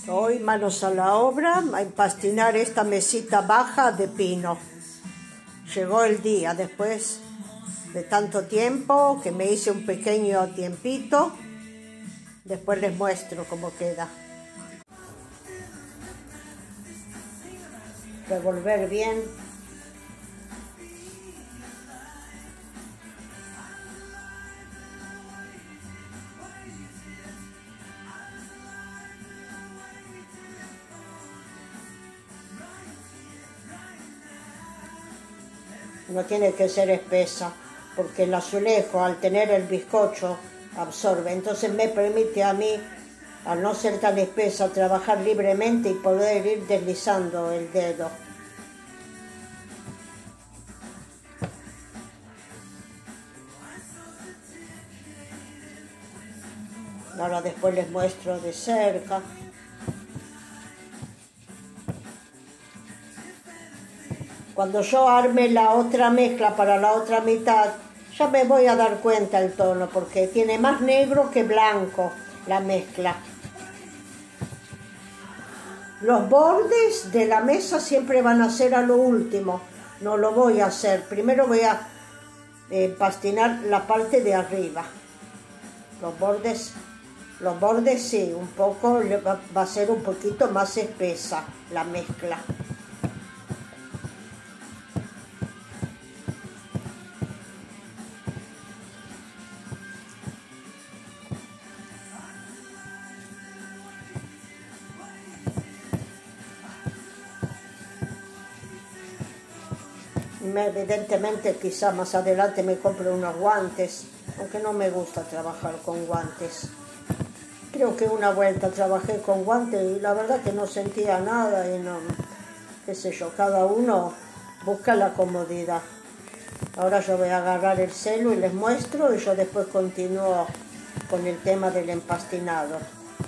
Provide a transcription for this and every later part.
Hoy manos a la obra a empastinar esta mesita baja de pino. Llegó el día después de tanto tiempo que me hice un pequeño tiempito. Después les muestro cómo queda. Revolver bien. No tiene que ser espesa, porque el azulejo, al tener el bizcocho, absorbe. Entonces me permite a mí, al no ser tan espesa, trabajar libremente y poder ir deslizando el dedo. Ahora después les muestro de cerca. Cuando yo arme la otra mezcla para la otra mitad, ya me voy a dar cuenta el tono, porque tiene más negro que blanco la mezcla. Los bordes de la mesa siempre van a ser a lo último, no lo voy a hacer. Primero voy a empastinar la parte de arriba. Los bordes sí, un poco, va a ser un poquito más espesa la mezcla. Evidentemente quizá más adelante me compre unos guantes, aunque no me gusta trabajar con guantes. Creo que una vuelta trabajé con guantes y la verdad que no sentía nada y no, qué sé yo, cada uno busca la comodidad. Ahora yo voy a agarrar el celu y les muestro y yo después continúo con el tema del empastinado.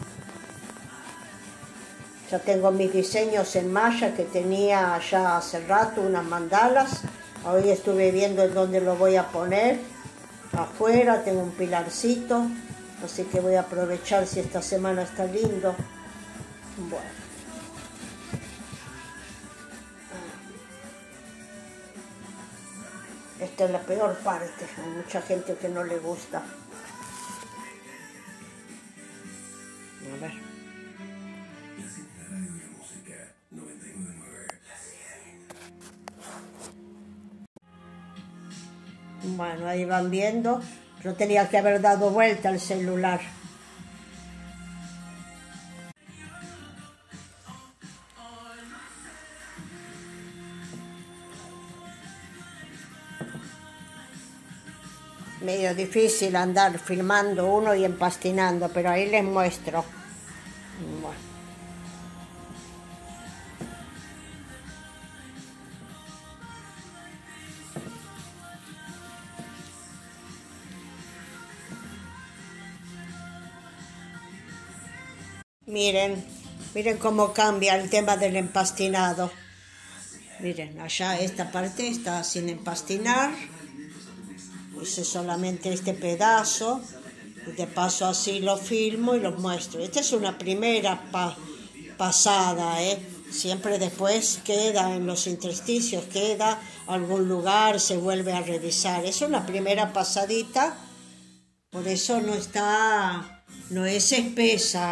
Ya tengo mis diseños en malla que tenía ya hace rato, unas mandalas. Hoy estuve viendo en dónde lo voy a poner. Afuera tengo un pilarcito, así que voy a aprovechar si esta semana está lindo. Bueno. Esta es la peor parte, hay mucha gente que no le gusta. A ver. Bueno, ahí van viendo. Yo tenía que haber dado vuelta al celular. Medio difícil andar filmando uno y empastinando, pero ahí les muestro. Bueno. Miren cómo cambia el tema del empastinado. Miren, allá esta parte está sin empastinar. Hice solamente este pedazo. Y de paso así lo filmo y lo muestro. Esta es una primera pasada, Siempre después queda en los intersticios, queda algún lugar, se vuelve a revisar. Es una primera pasadita. Por eso no es espesa,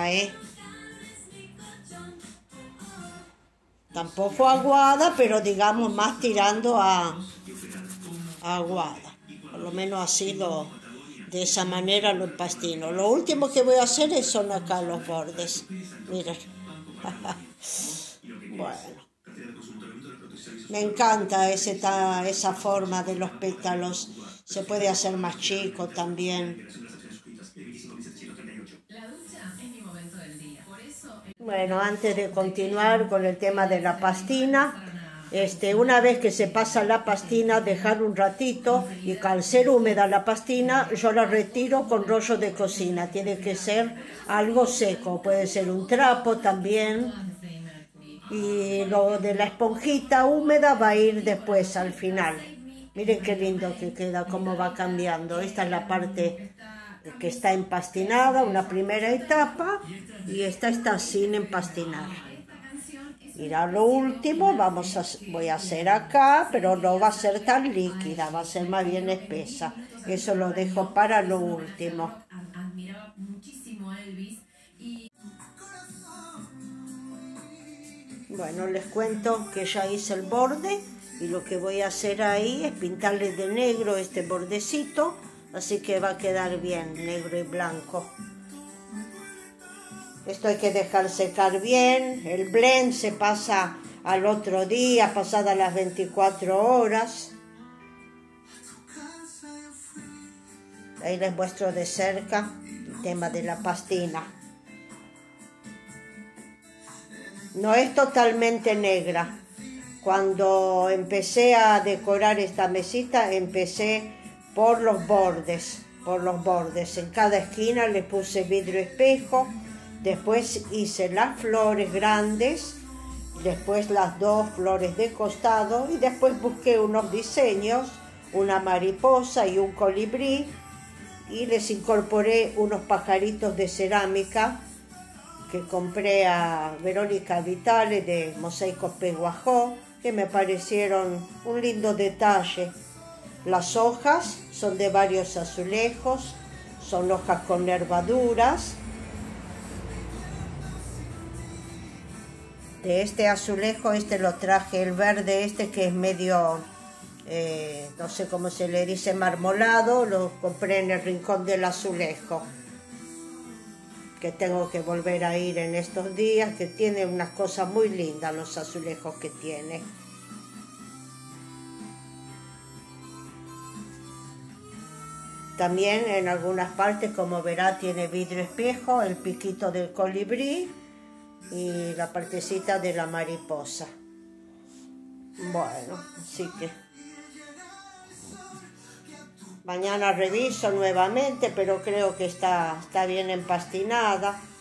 Tampoco aguada, pero digamos más tirando a aguada. Por lo menos así de esa manera lo empastino. Lo último que voy a hacer son acá los bordes. Miren. Bueno. Me encanta esa forma de los pétalos. Se puede hacer más chico también. Bueno, antes de continuar con el tema de la pastina, una vez que se pasa la pastina, dejar un ratito y al ser húmeda la pastina, yo la retiro con rollo de cocina. Tiene que ser algo seco, puede ser un trapo también. Y lo de la esponjita húmeda va a ir después, al final. Miren qué lindo que queda, cómo va cambiando. Esta es la parte que está empastinada, una primera etapa, y esta está sin empastinar. Y a lo último voy a hacer acá, pero no va a ser tan líquida, va a ser más bien espesa. Eso lo dejo para lo último. Admiraba muchísimo a Elvis y... Bueno, les cuento que ya hice el borde y lo que voy a hacer ahí es pintarle de negro este bordecito, así que va a quedar bien, negro y blanco. Esto hay que dejar secar bien, el blend se pasa al otro día, pasadas las 24 horas. Ahí les muestro de cerca el tema de la pastina. No es totalmente negra. Cuando empecé a decorar esta mesita, empecé por los bordes. En cada esquina le puse vidrio espejo. Después hice las flores grandes, después las dos flores de costado y después busqué unos diseños, una mariposa y un colibrí, y les incorporé unos pajaritos de cerámica que compré a Verónica Vitale de Mosaicos Peguajó, que me parecieron un lindo detalle. Las hojas son de varios azulejos, son hojas con nervaduras. De este azulejo, lo traje, el verde que es medio, no sé cómo se le dice, marmolado, lo compré en el rincón del azulejo, que tengo que volver a ir en estos días, que tiene unas cosas muy lindas los azulejos que tiene. También en algunas partes, como verá, tiene vidrio espejo, el piquito del colibrí y la partecita de la mariposa. Bueno, así que mañana reviso nuevamente, pero creo que está bien empastinada.